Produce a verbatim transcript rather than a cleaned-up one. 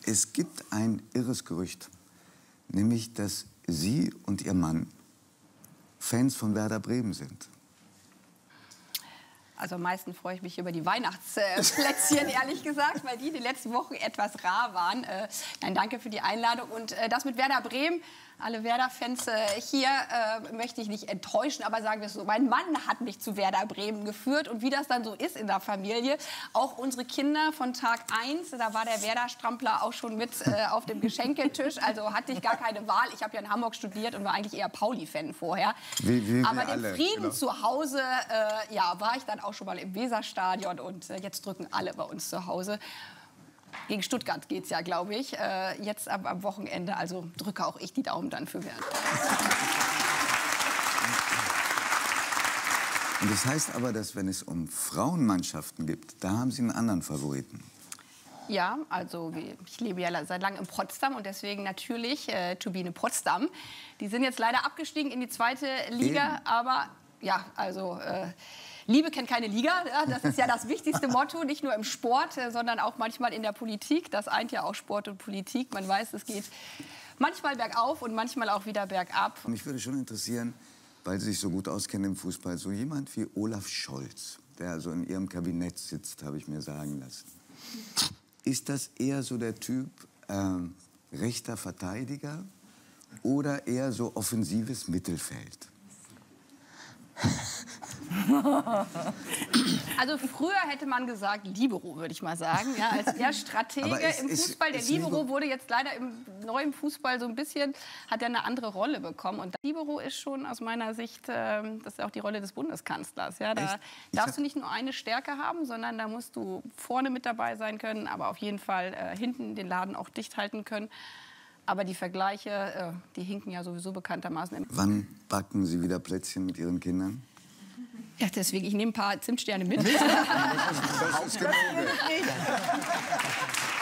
Es gibt ein irres Gerücht, nämlich, dass Sie und Ihr Mann Fans von Werder Bremen sind. Also am meisten freue ich mich über die Weihnachtsplätzchen, ehrlich gesagt, weil die die letzten Wochen etwas rar waren. Äh, nein, danke für die Einladung. Und äh, das mit Werder Bremen, alle Werder-Fans äh, hier, äh, möchte ich nicht enttäuschen, aber sagen wir es so, mein Mann hat mich zu Werder Bremen geführt. Und wie das dann so ist in der Familie, auch unsere Kinder von Tag eins, da war der Werder-Strampler auch schon mit äh, auf dem Geschenketisch. Also hatte ich gar keine Wahl. Ich habe ja in Hamburg studiert und war eigentlich eher Pauli-Fan vorher. Wie, wie aber den alle, Frieden genau. zu Hause, äh, ja, war ich dann auch schon mal im Weserstadion und äh, jetzt drücken alle bei uns zu Hause. Gegen Stuttgart geht es ja, glaube ich, äh, jetzt am, am Wochenende. Also drücke auch ich die Daumen dann für Werder. Und das heißt aber, dass wenn es um Frauenmannschaften geht, da haben Sie einen anderen Favoriten. Ja, also ich lebe ja seit langem in Potsdam und deswegen natürlich äh, Turbine Potsdam. Die sind jetzt leider abgestiegen in die zweite Liga, Eben. aber ja, also... Äh, Liebe kennt keine Liga, ja, das ist ja das wichtigste Motto, nicht nur im Sport, äh, sondern auch manchmal in der Politik. Das eint ja auch Sport und Politik. Man weiß, es geht manchmal bergauf und manchmal auch wieder bergab. Mich würde schon interessieren, weil Sie sich so gut auskennen im Fußball, so jemand wie Olaf Scholz, der so in Ihrem Kabinett sitzt, habe ich mir sagen lassen. Ist das eher so der Typ äh, rechter Verteidiger oder eher so offensives Mittelfeld? Also früher hätte man gesagt Libero, würde ich mal sagen, ja, als der Stratege ist, im Fußball. Der ist, ist Libero wurde jetzt leider im neuen Fußball so ein bisschen, hat er eine andere Rolle bekommen. Und Libero ist schon aus meiner Sicht, äh, das ist auch die Rolle des Bundeskanzlers. Ja, da darfst du nicht nur eine Stärke haben, sondern da musst du vorne mit dabei sein können, aber auf jeden Fall äh, hinten den Laden auch dicht halten können. Aber die Vergleiche, äh, die hinken ja sowieso bekanntermaßen. Wann backen Sie wieder Plätzchen mit Ihren Kindern? Ja, deswegen, ich nehme ein paar Zimtsterne mit. Das ist, das ist